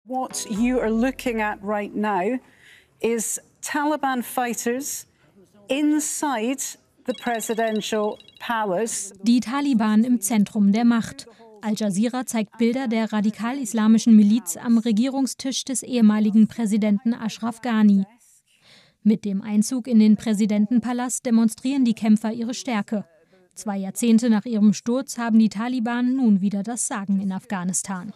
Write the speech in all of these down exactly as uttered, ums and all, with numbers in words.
What you are looking at right now is Taliban fighters inside the presidential palace. Die Taliban im Zentrum der Macht. Al Jazeera zeigt Bilder der radikal-islamischen Miliz am Regierungstisch des ehemaligen Präsidenten Ashraf Ghani. Mit dem Einzug in den Präsidentenpalast demonstrieren die Kämpfer ihre Stärke. Zwei Jahrzehnte nach ihrem Sturz haben die Taliban nun wieder das Sagen in Afghanistan.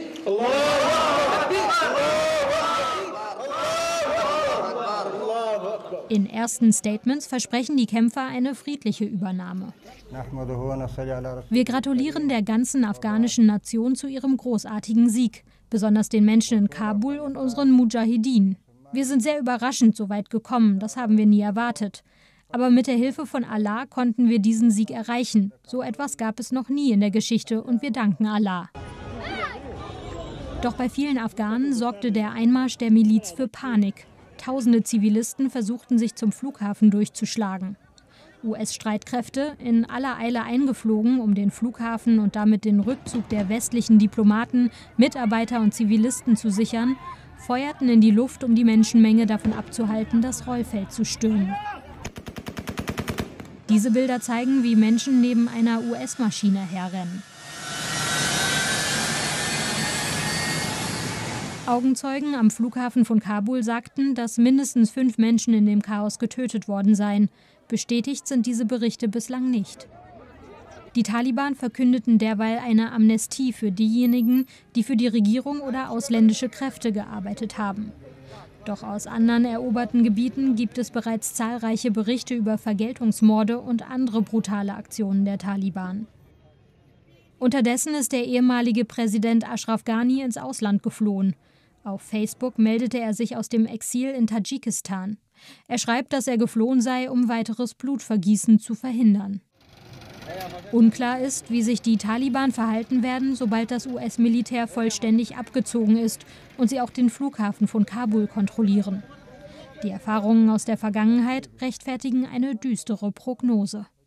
In ersten Statements versprechen die Kämpfer eine friedliche Übernahme. Wir gratulieren der ganzen afghanischen Nation zu ihrem großartigen Sieg, besonders den Menschen in Kabul und unseren Mujahideen. Wir sind sehr überraschend so weit gekommen, das haben wir nie erwartet. Aber mit der Hilfe von Allah konnten wir diesen Sieg erreichen. So etwas gab es noch nie in der Geschichte und wir danken Allah. Doch bei vielen Afghanen sorgte der Einmarsch der Miliz für Panik. Tausende Zivilisten versuchten sich zum Flughafen durchzuschlagen. U S-Streitkräfte, in aller Eile eingeflogen, um den Flughafen und damit den Rückzug der westlichen Diplomaten, Mitarbeiter und Zivilisten zu sichern, feuerten in die Luft, um die Menschenmenge davon abzuhalten, das Rollfeld zu stürmen. Diese Bilder zeigen, wie Menschen neben einer U S-Maschine herrennen. Augenzeugen am Flughafen von Kabul sagten, dass mindestens fünf Menschen in dem Chaos getötet worden seien. Bestätigt sind diese Berichte bislang nicht. Die Taliban verkündeten derweil eine Amnestie für diejenigen, die für die Regierung oder ausländische Kräfte gearbeitet haben. Doch aus anderen eroberten Gebieten gibt es bereits zahlreiche Berichte über Vergeltungsmorde und andere brutale Aktionen der Taliban. Unterdessen ist der ehemalige Präsident Ashraf Ghani ins Ausland geflohen. Auf Facebook meldete er sich aus dem Exil in Tadschikistan. Er schreibt, dass er geflohen sei, um weiteres Blutvergießen zu verhindern. Unklar ist, wie sich die Taliban verhalten werden, sobald das U S-Militär vollständig abgezogen ist und sie auch den Flughafen von Kabul kontrollieren. Die Erfahrungen aus der Vergangenheit rechtfertigen eine düstere Prognose.